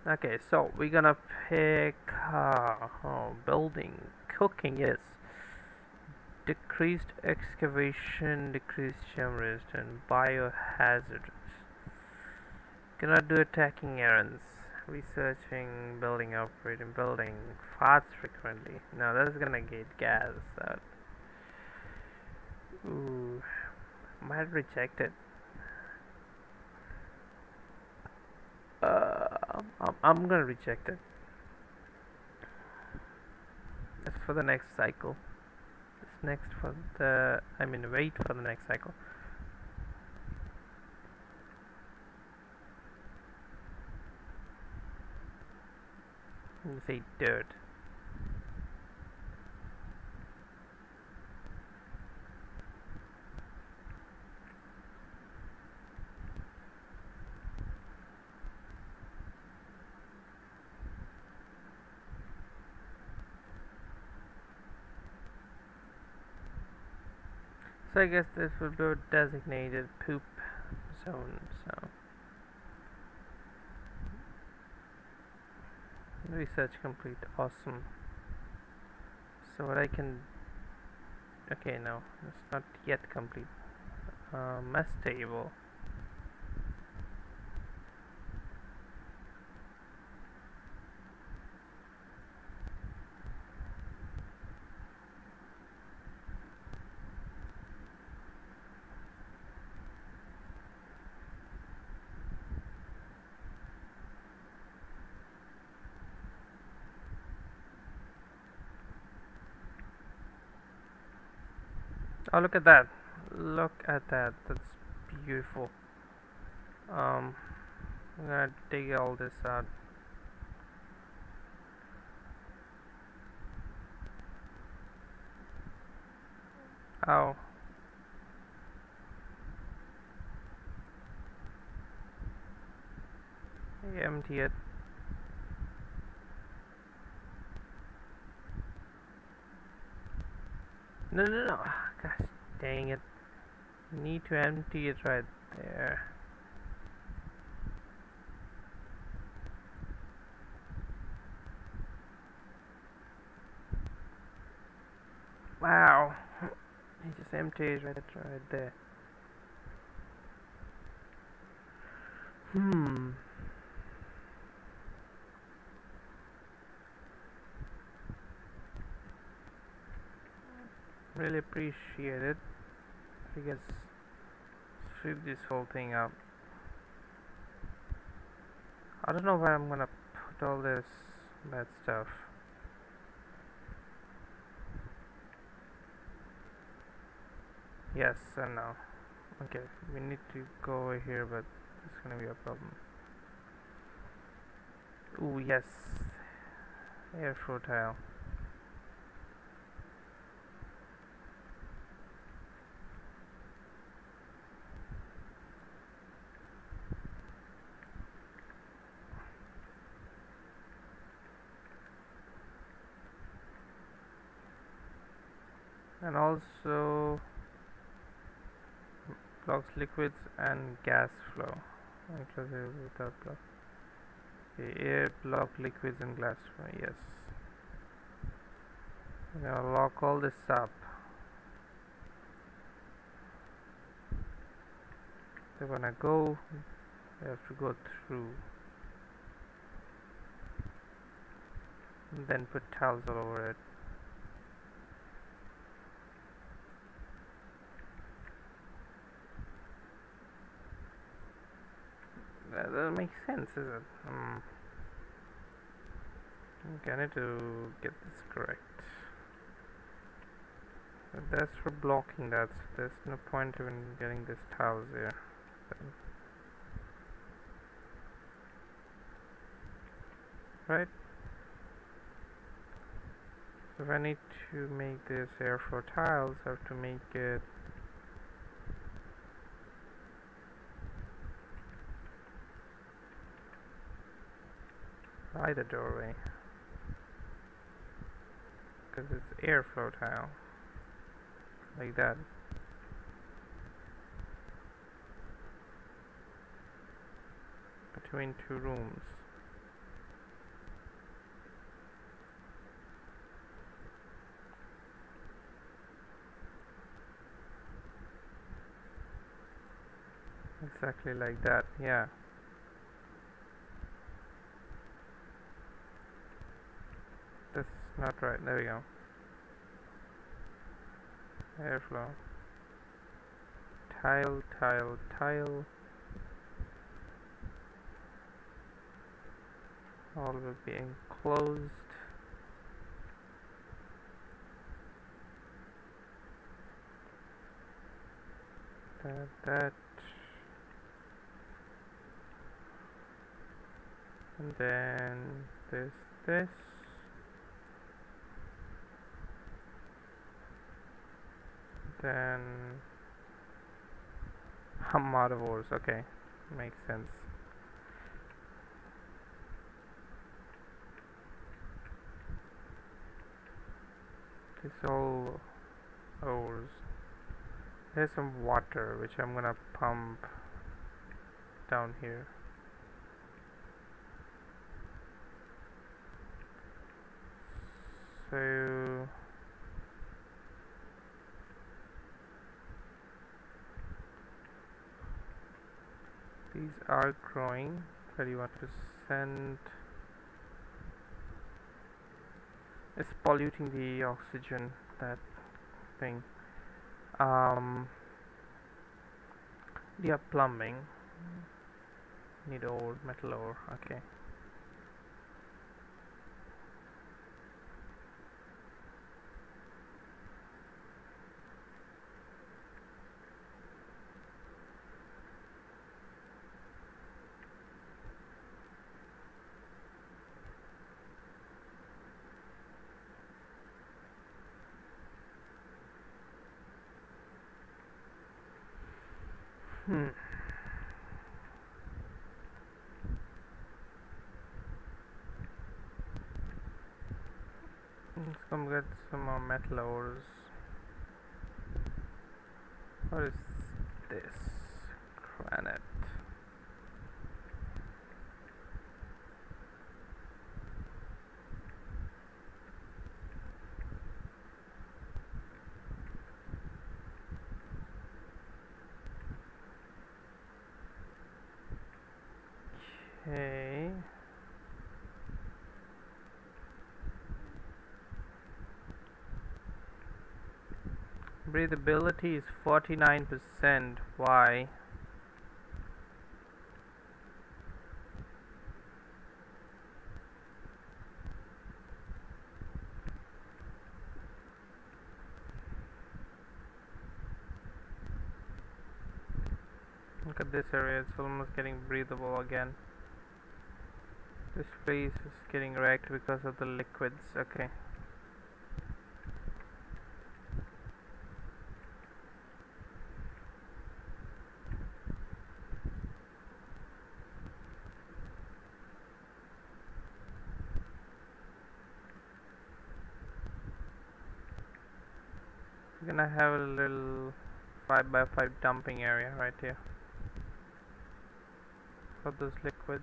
Okay, so we're gonna pick building, cooking, yes. Decreased excavation, decreased gem resistance, biohazardous. Cannot do attacking errands. Researching, building, operating, building, farts frequently. No, that's gonna get gas out. Ooh, might reject it. I'm gonna reject it. That's for the next cycle. It's next for the. I mean, wait for the next cycle. You say dirt. So I guess this will be a designated poop zone. So research complete. Awesome. So what I can. Okay, no, it's not yet complete. Mess table. Oh, look at that. Look at that. That's beautiful. I'm gonna dig all this out. Oh, empty it. No, no, no. Gosh dang it. Need to empty it right there. Wow. He just emptied right there. Hmm. Really appreciate it. I guess sweep this whole thing up. I don't know where I'm gonna put all this bad stuff. Yes and no. Okay, we need to go over here, but it's gonna be a problem. Ooh, yes. Airflow tile. And also blocks liquids and gas flow. Inclusive without block. Okay, air block liquids and gas flow. Yes. We're gonna lock all this up. They're gonna go. We have to go through. And then put tiles all over it. That doesn't make sense, is it? Okay, I need to get this correct. That's for blocking that, so there's no point even getting these tiles here. Right? So if I need to make this airflow tiles, I have to make it by the doorway. Because it's airflow tile. Like that. Between two rooms. Exactly like that, yeah. That's not right. There we go. Airflow. Tile, tile, tile. All will be enclosed. That. And then this. Then I'm out of ores. Okay, makes sense. This all ores. There's some water which I'm gonna pump down here. So these are growing 31%. It's polluting the oxygen, that thing. Yeah, plumbing. Need ore, metal ore, okay. Hmm. Let's come get some more metal ores. What is this? Granite. Okay. Breathability is 49%. Why? Look at this area, it's almost getting breathable again. This place is getting wrecked because of the liquids. Okay. We're gonna have a little 5x5 dumping area right here for those liquids.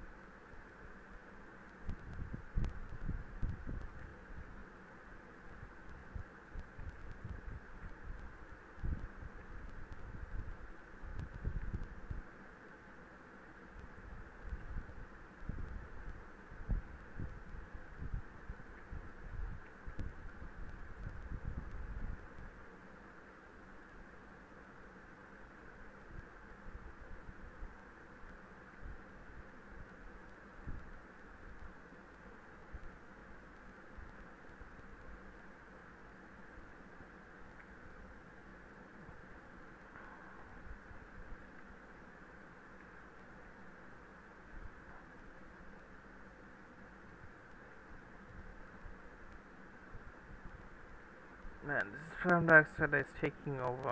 Man, this carbon dioxide is taking over.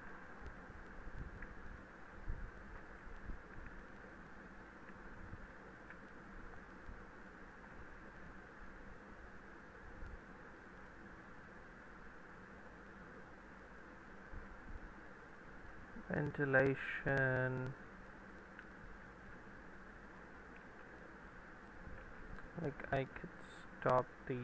Ventilation. Like I could stop these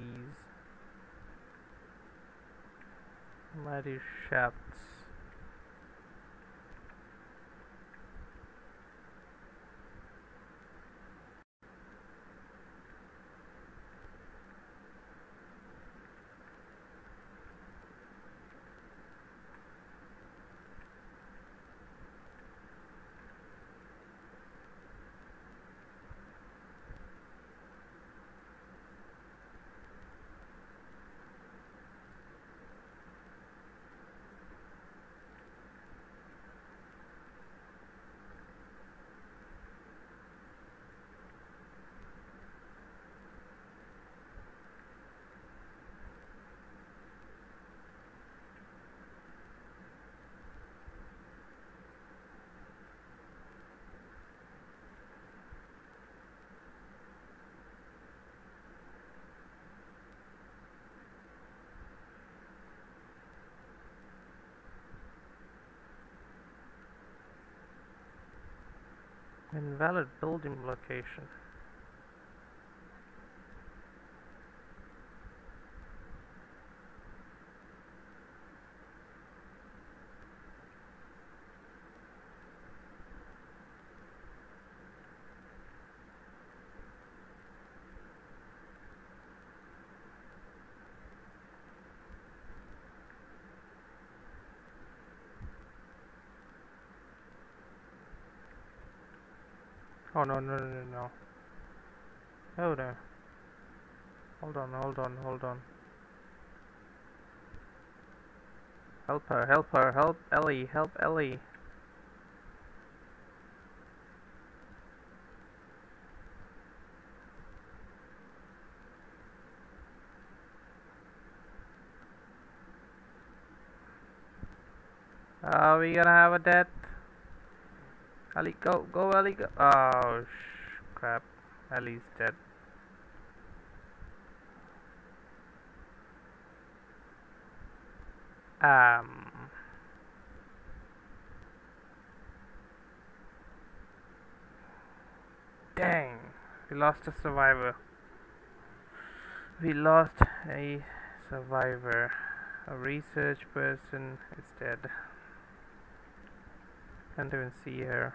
mighty shafts. Invalid building location. Oh no no no no no. Oh no. Hold on, hold on, hold on. Help her, help her, help Ellie, help Ellie. Are we gonna have a death? Ellie, go, go Ellie, go. Oh, crap. Ellie's dead. Um. Dang. We lost a survivor. We lost a survivor. A research person is dead. Can't even see her.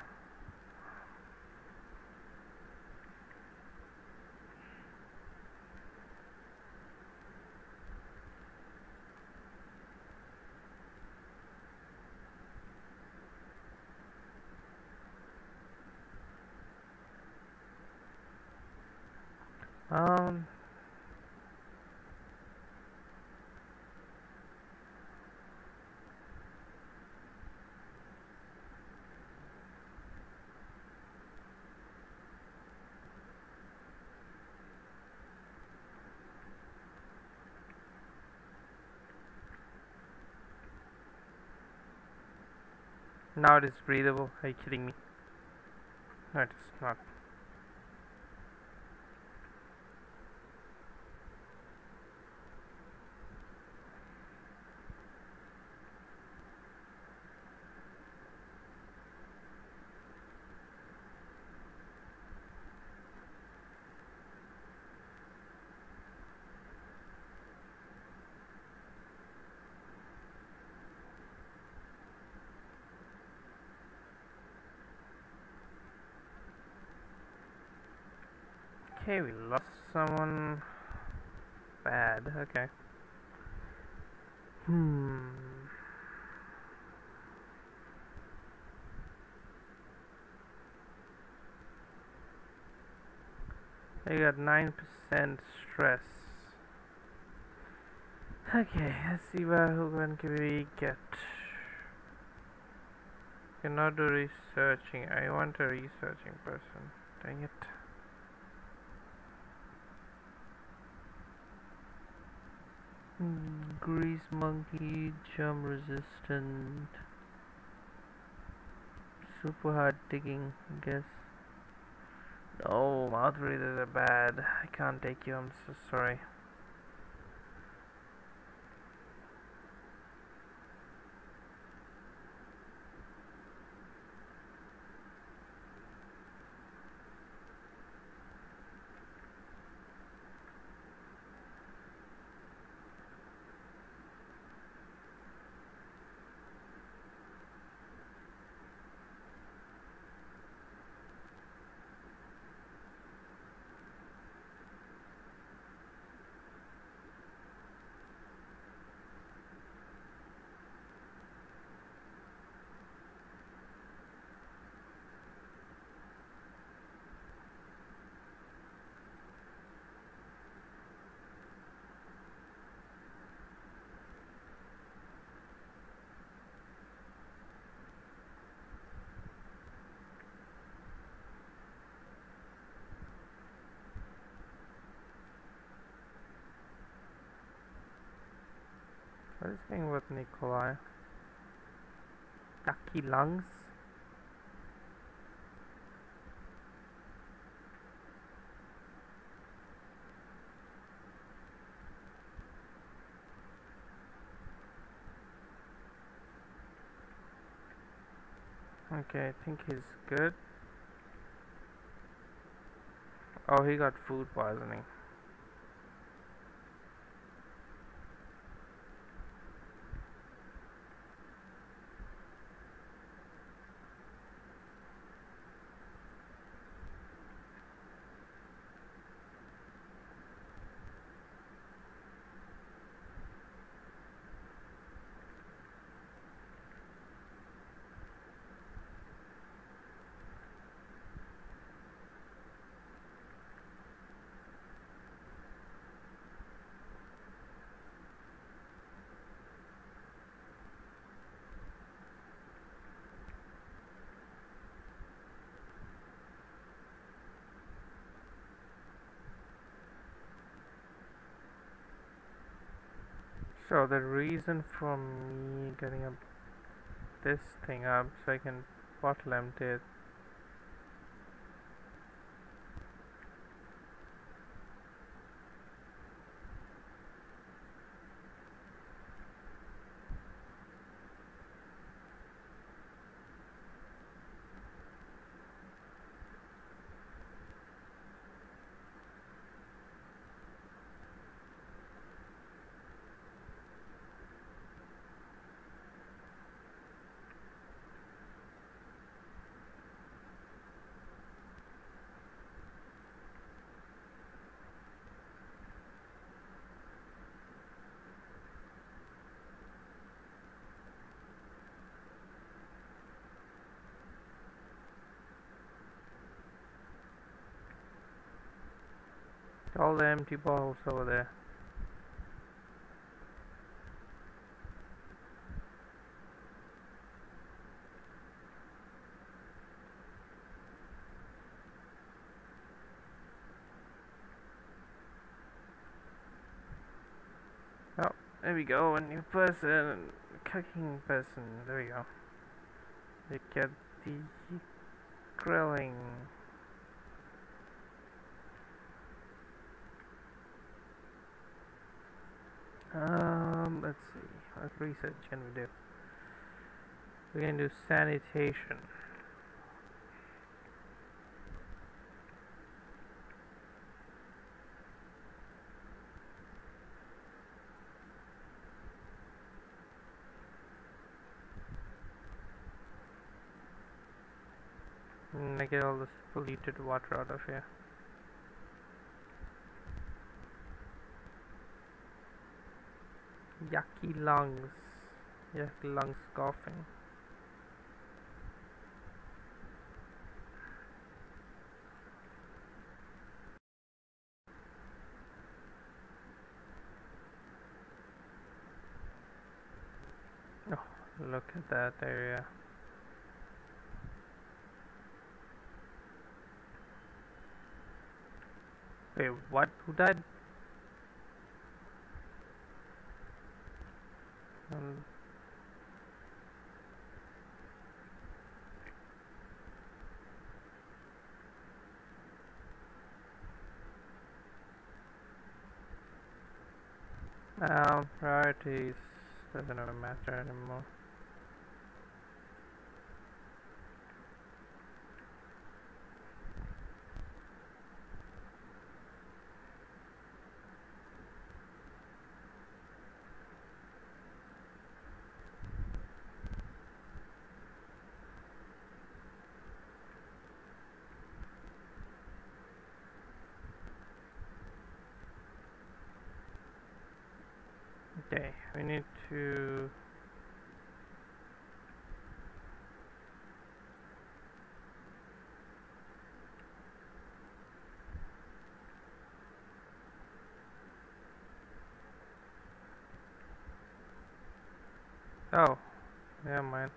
Um. Now it is breathable. Are you kidding me? No, it is not. Okay, we lost someone bad. Okay. I got 9% stress. Okay, let's see who can we get. Cannot do researching. I want a researching person. Dang it. Grease monkey, jump resistant, super hard digging, I guess. No, mouth breathers are bad. I can't take you, I'm so sorry. What is going with Nikolai? Ducky lungs? Okay, I think he's good. Oh, he got food poisoning. So the reason for me getting up this thing up so I can bottle empty it. All the empty bottles over there. Oh, there we go, a new person, cooking person, there we go. We get the grilling. Let's see, what research can we do? We can do sanitation. I get all this polluted water out of here. Yucky lungs. Yucky lungs coughing. Oh, look at that area. Wait, what? Who died? Um, Priorities doesn't really matter anymore. Okay, we need to oh, never mind.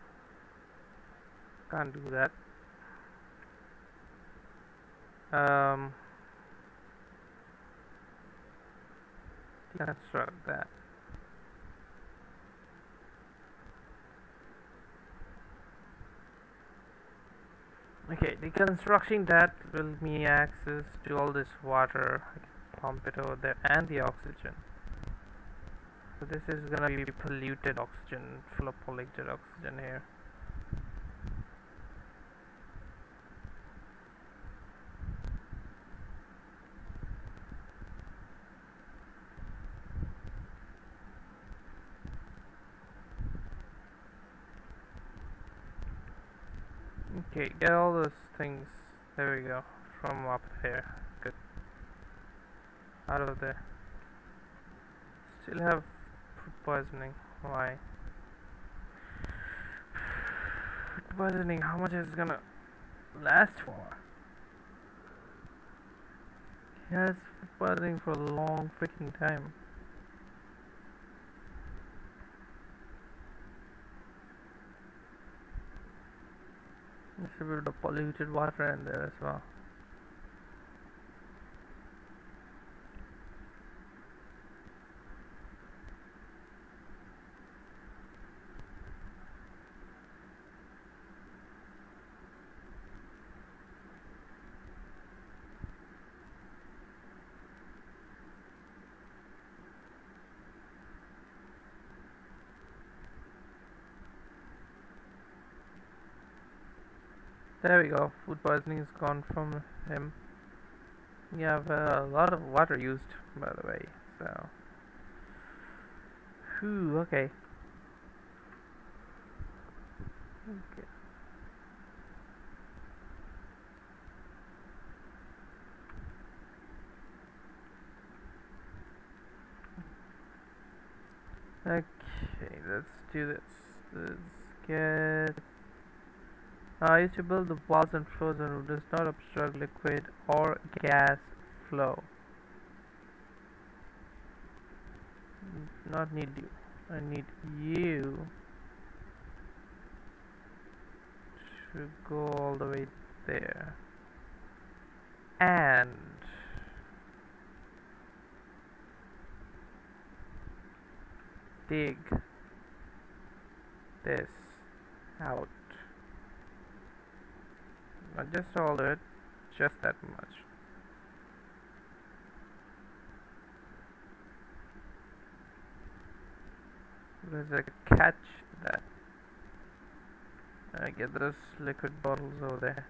Can't do that. Deconstruct that. Okay, deconstructing that will give me access to all this water. I can pump it over there and the oxygen. So this is gonna be polluted oxygen, full of polluted oxygen here. Okay, get all those things. There we go. From up here. Good. Out of there. Still have food poisoning. Why? Food poisoning. How much is it gonna last for? Yes, food poisoning for a long freaking time. There's a bit of polluted water in there as well. There we go. Food poisoning is gone from him. You have a lot of water used, by the way. So, whew, okay. Okay. Okay, let's do this. Let's get. I used to build the walls and frozen roof does not obstruct liquid or gas flow. Not need you. I need you to go all the way there. And dig this out. Not just all of it, just that much. There's a catch to that. I get those liquid bottles over there.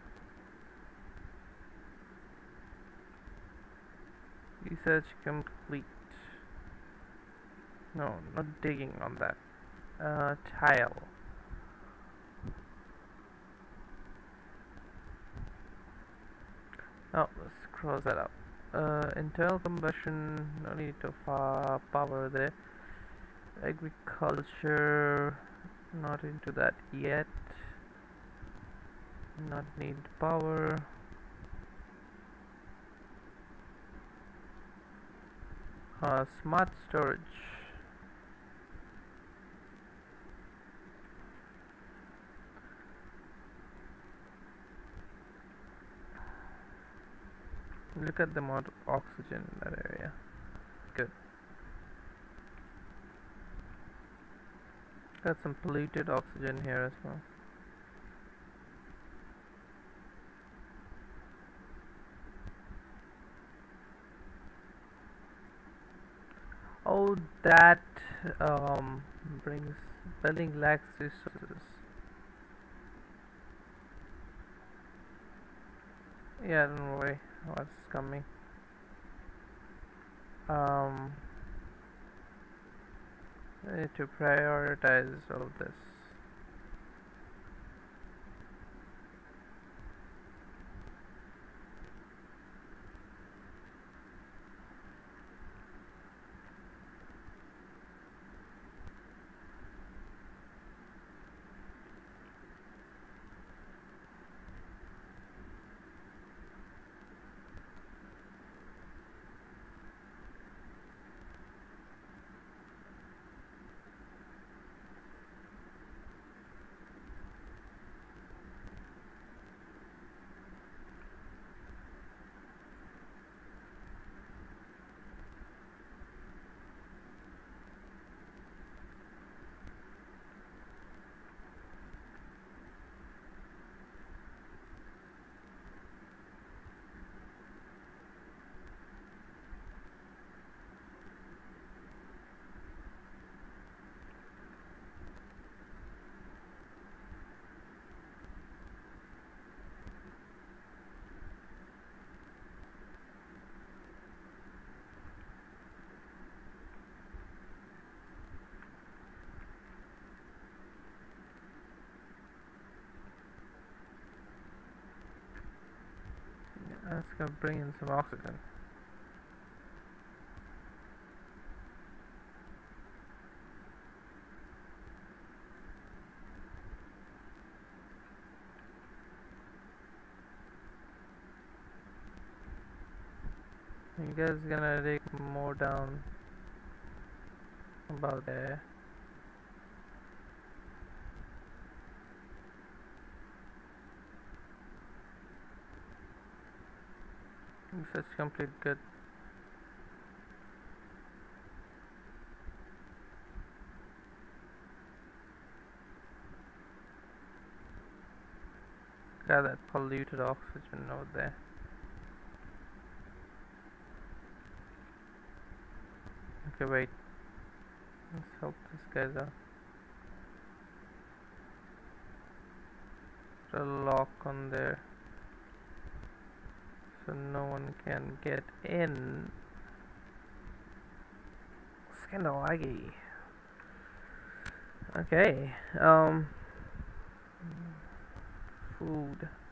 Research complete. No, not digging on that. Tile. Oh, let's cross that up. Internal combustion, no need to power there. Agriculture, not into that yet. Not need power. Smart storage. Look at the amount of oxygen in that area. Good. Got some polluted oxygen here as well. Oh, that brings building lacks resources. Yeah, don't worry. What's coming? I need to prioritize all of this. That's gonna bring in some oxygen. You guys gonna dig more down about there. Research complete, good. Got that polluted oxygen over there. Okay, wait. Let's help these guys out. Put a lock on there so no one can get in. It's kinda laggy. Okay, food.